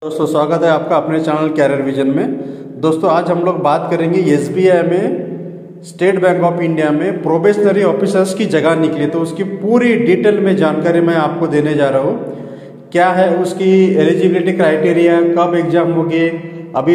दोस्तों स्वागत है आपका अपने चैनल कैरियर विजन में। दोस्तों आज हम लोग बात करेंगे एसबीआई में स्टेट बैंक ऑफ इंडिया में प्रोबेशनरी ऑफिसर्स की जगह निकली, तो उसकी पूरी डिटेल में जानकारी मैं आपको देने जा रहा हूँ। क्या है उसकी एलिजिबिलिटी क्राइटेरिया, कब एग्जाम होगी। अभी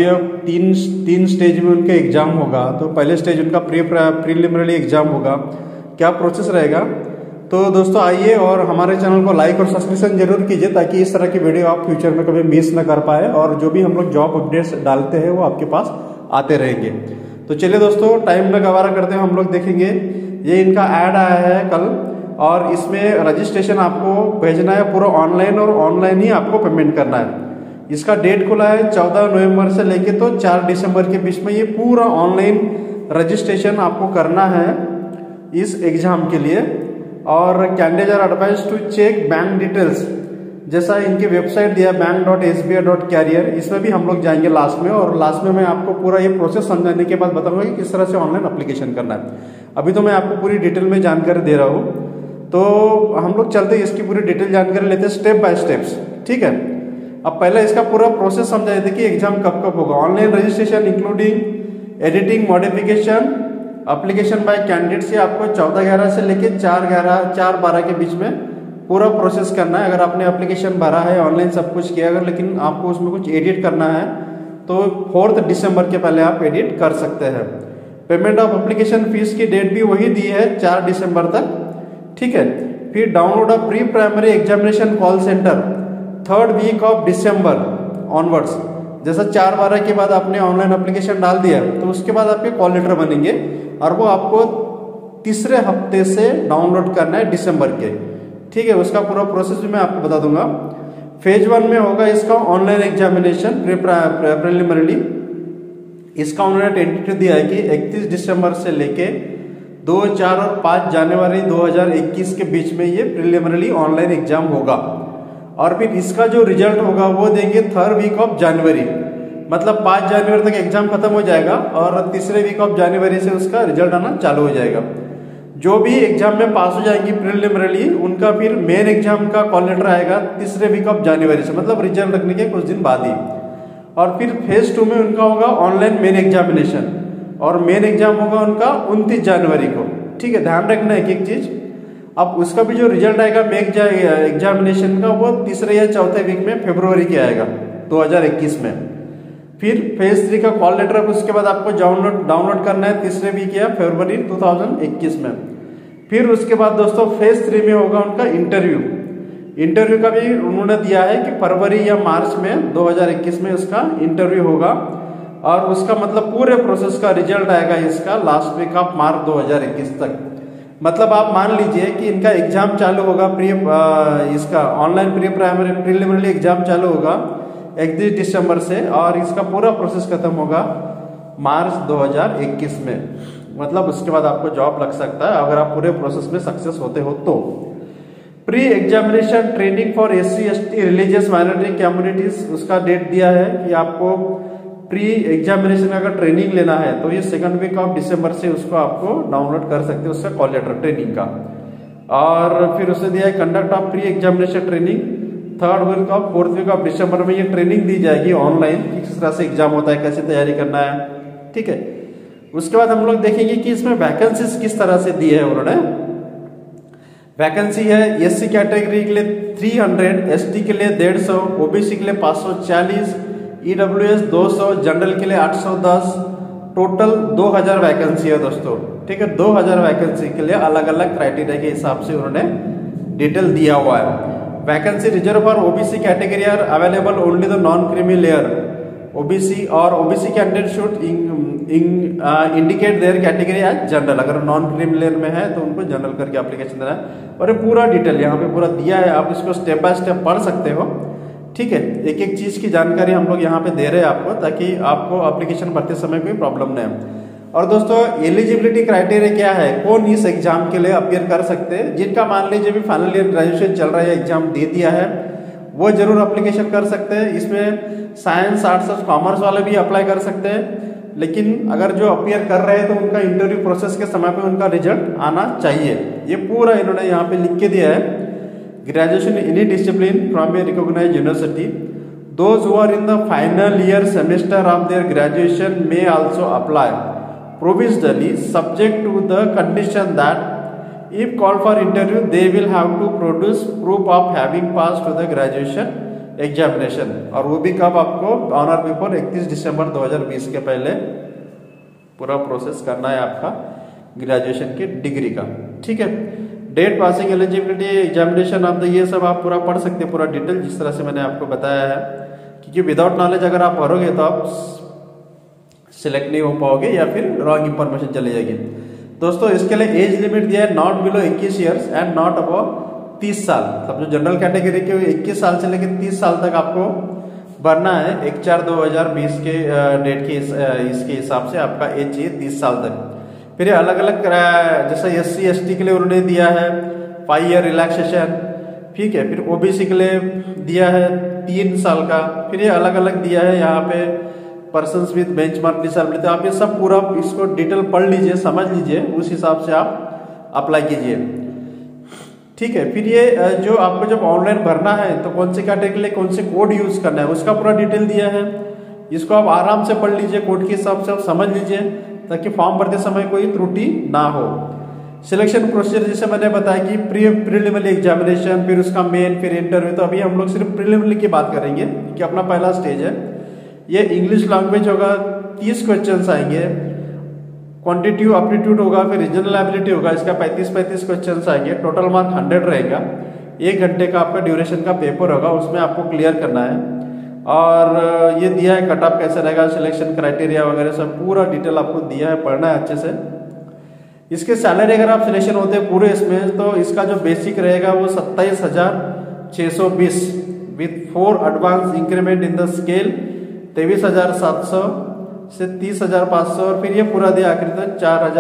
तीन स्टेज में उनका एग्जाम होगा। तो पहले स्टेज उनका प्रीलिमिनरी एग्जाम होगा, क्या प्रोसेस रहेगा। तो दोस्तों आइए और हमारे चैनल को लाइक और सब्सक्रिप्शन जरूर कीजिए ताकि इस तरह की वीडियो आप फ्यूचर में कभी मिस ना कर पाए और जो भी हम लोग जॉब अपडेट्स डालते हैं वो आपके पास आते रहेंगे। तो चलिए दोस्तों टाइम न गवारा करते हैं, हम लोग देखेंगे। ये इनका ऐड आया है कल और इसमें रजिस्ट्रेशन आपको भेजना है पूरा ऑनलाइन और ऑनलाइन ही आपको पेमेंट करना है। इसका डेट खुला है 14 नवंबर से लेके तो 4 दिसंबर के बीच में ये पूरा ऑनलाइन रजिस्ट्रेशन आपको करना है इस एग्जाम के लिए। और candidate are advise to check bank details, जैसा इनकी वेबसाइट दिया bank.sbi.career, इसमें भी हम लोग जाएंगे लास्ट में। और लास्ट में मैं आपको पूरा ये प्रोसेस समझाने के बाद बताऊंगा कि किस तरह से ऑनलाइन एप्लीकेशन करना है। अभी तो मैं आपको पूरी डिटेल में जानकारी दे रहा हूँ, तो हम लोग चलते इसकी पूरी डिटेल जानकारी लेते हैं स्टेप बाय स्टेप्स, ठीक है। अब पहले इसका पूरा प्रोसेस समझाए थे कि एग्जाम कब कब होगा। Online registration including editing, modification, application by candidate से आपको 14/11 से लेके 4/12 के बीच में पूरा प्रोसेस करना है। अगर आपने एप्लीकेशन भरा है, ऑनलाइन सब कुछ किया, अगर लेकिन आपको उसमें कुछ एडिट करना है तो 4 दिसंबर के पहले आप एडिट कर सकते हैं। पेमेंट ऑफ एप्लीकेशन फीस की डेट भी वही दी है 4 दिसंबर तक, ठीक है। फिर download of pre primary examination call centre 3rd week of December onwards. जैसा 4/12 के बाद आपने ऑनलाइन एप्लीकेशन डाल दिया तो उसके बाद आपके कॉल लेटर बनेंगे और वो आपको तीसरे हफ्ते से डाउनलोड करना है दिसंबर के, ठीक है। उसका पूरा प्रोसेस भी मैं आपको बता दूंगा। फेज 1 में होगा इसका ऑनलाइन एग्जामिनेशन प्रीलिमिनरी। इसका उन्होंने टेंटेटिव दिया है कि 31 दिसंबर से लेके 2, 4 और 5 जनवरी 2021 के बीच में ये प्रीलिमिनरी ऑनलाइन एग्जाम होगा। और फिर इसका जो रिजल्ट होगा वो देंगे 3rd वीक ऑफ जनवरी, मतलब 5 जनवरी तक एग्जाम खत्म हो जाएगा और तीसरे वीक ऑफ जनवरी से उसका रिजल्ट आना चालू हो जाएगा। जो भी एग्जाम में पास हो जाएंगी प्रीलिमिनरी, उनका फिर मेन एग्जाम का कॉल लेटर आएगा तीसरे वीक ऑफ जनवरी से, मतलब रिजल्ट रखने के कुछ दिन बाद ही। और फिर फेज 2 में उनका होगा ऑनलाइन मेन एग्जामिनेशन और मेन एग्जाम होगा उनका 29 जनवरी को, ठीक है। ध्यान रखना है एक चीज, अब उसका भी जो रिजल्ट आएगा मेन एग्जामिनेशन का वो तीसरे या चौथे वीक में फरवरी के आएगा 2021 में। फिर फेज 3 का कॉल लेटर उसके बाद आपको डाउनलोड करना है तीसरे वीक या फरवरी 2021 में। फिर उसके बाद दोस्तों फेज 3 में होगा उनका इंटरव्यू का भी उन्होंने दिया है कि फरवरी या मार्च में 2021 में उसका इंटरव्यू होगा। और उसका मतलब पूरे प्रोसेस का रिजल्ट आएगा इसका लास्ट वीक ऑफ मार्च 2021 तक। मतलब आप मान लीजिए कि इनका एग्जाम चालू होगा इसका ऑनलाइन प्रीलिमिनरी एग्जाम चालू होगा 31 दिसंबर से और इसका पूरा प्रोसेस खत्म होगा मार्च 2021 में। मतलब उसके बाद आपको जॉब लग सकता है अगर आप पूरे प्रोसेस में सक्सेस होते हो तो। Pre examination training for SC ST religious minority communities, उसका डेट दिया है कि आपको प्री एग्जामिनेशन अगर ट्रेनिंग लेना है तो ये 2nd वीक ऑफ दिसंबर से उसको आपको डाउनलोड कर सकते हो, उसका कॉल लेटर ट्रेनिंग का। और फिर उसने दिया है conduct of pre examination training 3rd week of 4th week of December में ये ट्रेनिंग दी जाएगी ऑनलाइन, किस तरह से एग्जाम होता है, कैसे तैयारी करना है, ठीक है। उसके बाद हम लोग देखेंगे कि इसमें वैकेंसीज किस तरह से दी है उन्होंने। वैकेंसी है SC कैटेगरी के लिए 300, ST के लिए 150, OBC के लिए 540, EWS 200, जनरल के लिए 810, टोटल 2000 वैकेंसी है दोस्तों, ठीक है। 2000 वैकेंसी के लिए अलग अलग क्राइटेरिया के हिसाब से उन्होंने डिटेल दिया हुआ है। Vacancy reserve for OBC category are available only the non creamy layer OBC और OBC candidate should indicate their category as general. अगर नॉन क्रीमी लेयर में है तो उनको जनरल करके एप्लीकेशन देना है। और ये पूरा डिटेल यहाँ पे पूरा दिया है, आप इसको स्टेप बाय स्टेप पढ़ सकते हो, ठीक है। एक एक चीज की जानकारी हम लोग यहाँ पे दे रहे हैं आपको ताकि आपको एप्लीकेशन भरते समय कोई प्रॉब्लम नहीं है। और दोस्तों एलिजिबिलिटी क्राइटेरिया क्या है, कौन इस एग्जाम के लिए अपियर कर सकते हैं। जिनका मान लीजिए भी फाइनल ईयर ग्रेजुएशन चल रहा है, एग्जाम दे दिया है, वो जरूर एप्लीकेशन कर सकते हैं। इसमें साइंस, आर्ट्स और कॉमर्स वाले भी अप्लाई कर सकते हैं। लेकिन अगर जो अपियर कर रहे हैं तो उनका इंटरव्यू प्रोसेस के समय पे उनका रिजल्ट आना चाहिए। ये पूरा इन्होंने यहाँ पे लिख के दिया है। Graduation in any discipline from a recognised university, Those who are in the final year semester of their graduation may also apply provisionally, subject to the condition that if called for interview, they will have to produce proof of having passed to the graduation examination. और वो भी कब आपको on और before 31 दिसंबर 2020 के पहले पूरा process करना है आपका ग्रेजुएशन की डिग्री का। ठीक है, date passing eligibility examination of the ये सब आप पूरा पढ़ सकते हैं, पूरा डिटेल जिस तरह से मैंने आपको बताया है, क्योंकि विदाउट नॉलेज अगर आप भरोगे तो आप सिलेक्ट नहीं हो पाओगे या फिर रॉन्ग इंफॉर्मेशन चली जाएगी। दोस्तों इसके लिए एज लिमिट दिया है not below 21 years and not above 30 साल। मतलब जो जनरल कैटेगरी के 21 साल से लेकर 30 साल तक आपको भरना है। 1/4/2020 के डेट के इसके हिसाब से आपका एज चाहिए 30 साल तक। फिर अलग अलग जैसा SC ST के लिए उन्होंने दिया है 5 ईयर रिलैक्सेशन। ठीक है, फिर OBC के लिए दिया है 3 साल का। फिर ये अलग अलग दिया है यहाँ पे पर्सन्स विद बेंचमार्क डिसेबिलिटी। आप ये सब पूरा इसको डिटेल पढ़ लीजिए, समझ लीजिए, उस हिसाब से आप अप्लाई कीजिए। ठीक है, फिर ये जो आपको जब ऑनलाइन भरना है तो कौन से कैटेगरी के लिए कौन से कोड यूज करना है उसका पूरा डिटेल दिया है। इसको आप आराम से पढ़ लीजिए, कोड के हिसाब से आप समझ लीजिए ताकि फॉर्म भरते समय कोई त्रुटि ना हो। सिलेक्शन प्रोसीजर जैसे मैंने बताया कि प्रीलिमिनरी एग्जामिनेशन, फिर उसका मेन, फिर इंटरव्यू। तो अभी हम लोग सिर्फ प्रीलिमिनरी की बात करेंगे कि अपना पहला स्टेज है। ये इंग्लिश लैंग्वेज होगा, 30 क्वेश्चन आएंगे। क्वांटिटिव एप्टीट्यूड होगा, फिर रीजनल एबिलिटी होगा, इसका 35 क्वेश्चन आएंगे। टोटल मार्क 100 रहेगा। 1 घंटे का आपका ड्यूरेशन का पेपर होगा, उसमें आपको क्लियर करना है। और ये दिया है कट ऑफ कैसे रहेगा, सिलेक्शन क्राइटेरिया वगैरह सब पूरा डिटेल आपको दिया है, पढ़ना है अच्छे से। इसके सैलरी अगर आप सिलेक्शन होते हैं पूरे इसमें तो इसका जो बेसिक रहेगा वो 27,620 with 4 advance increment in the scale 23,700 से 30,500 और फिर ये पूरा दिया आखिर तक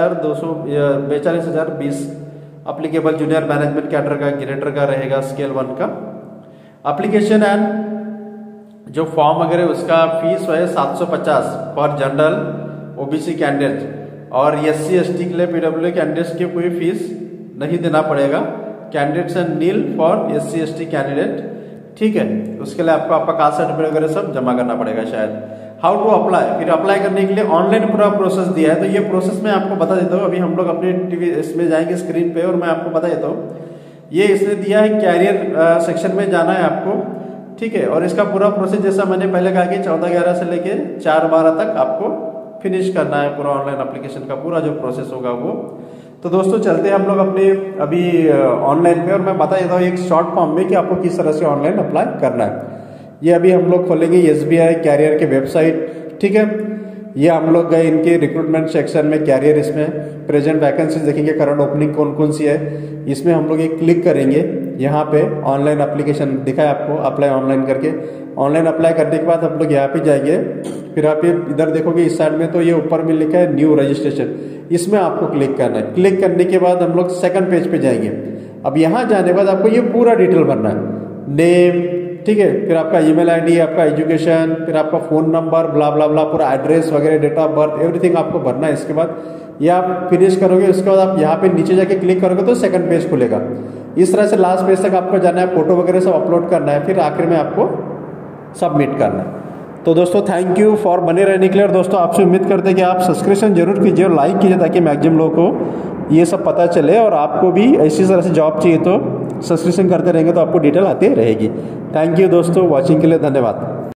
42,020 अप्लीकेबल जूनियर मैनेजमेंट कैडर का ग्रेडर का रहेगा स्केल 1 का। एप्लीकेशन एंड जो फॉर्म वगैरह उसका फीस है 750 फॉर जनरल OBC कैंडिडेट और SC ST के लिए PWD कैंडिडेट्स की कोई फीस नहीं देना पड़ेगा। Candidates and nil for SC ST candidate. ठीक है, उसके लिए आपको आपका कास्ट सर्टिफिकेट वगैरह सब जमा करना पड़ेगा शायद। हाउ टू अप्लाई, फिर अप्लाई करने के लिए ऑनलाइन पूरा प्रोसेस दिया है। तो ये प्रोसेस मैं आपको बता देता हूँ। अभी हम लोग अपने टीवी इसमें जाएंगे स्क्रीन पे और मैं आपको बता देता हूँ। ये इसने दिया है कैरियर सेक्शन में जाना है आपको। ठीक है, और इसका पूरा प्रोसेस जैसा मैंने पहले कहा कि 14/11 से लेके 4/12 तक आपको फिनिश करना है पूरा ऑनलाइन एप्लीकेशन का पूरा जो प्रोसेस होगा वो। तो दोस्तों चलते हैं हम लोग अपने अभी ऑनलाइन में और मैं बता देता हूँ एक शॉर्ट फॉर्म में कि आपको किस तरह से ऑनलाइन अप्लाई करना है। ये अभी हम लोग खोलेंगे SBI कैरियर के वेबसाइट। ठीक है, ये हम लोग गए इनके रिक्रूटमेंट सेक्शन में कैरियर, इसमें प्रेजेंट वैकेंसीज देखेंगे, करंट ओपनिंग कौन कौन सी है। इसमें हम लोग एक क्लिक करेंगे, यहाँ पे ऑनलाइन एप्लीकेशन दिखा है आपको, अप्लाई ऑनलाइन करके। ऑनलाइन अप्लाई करने के बाद हम लोग यहाँ पे जाएंगे, फिर आप इधर देखोगे इस साइड में तो ये ऊपर में लिखा है न्यू रजिस्ट्रेशन, इसमें आपको क्लिक करना है। क्लिक करने के बाद हम लोग सेकंड पेज पे जाएंगे। अब यहाँ जाने के बाद आपको ये पूरा डिटेल भरना है, नेम, ठीक है, फिर आपका ईमेल आईडी, आपका एजुकेशन, फिर आपका फोन नंबर, ब्ला ब्ला ब्ला, पूरा एड्रेस वगैरह, डेट ऑफ बर्थ, एवरीथिंग आपको भरना है। इसके बाद ये आप फिनिश करोगे, उसके बाद आप यहाँ पे नीचे जाके क्लिक करोगे तो सेकंड पेज खुलेगा। इस तरह से लास्ट पेज तक आपको जाना है, फोटो वगैरह सब अपलोड करना है, फिर आखिर में आपको सबमिट करना है। तो दोस्तों थैंक यू फॉर बने रहने के लिए। और दोस्तों आपसे उम्मीद करते हैं कि आप सब्सक्रिप्शन जरूर कीजिए और लाइक कीजिए ताकि मैक्सिमम लोगों को ये सब पता चले और आपको भी ऐसी तरह से जॉब चाहिए तो सब्सक्रिप्शन करते रहेंगे तो आपको डिटेल आती रहेगी। थैंक यू दोस्तों, वॉचिंग के लिए धन्यवाद।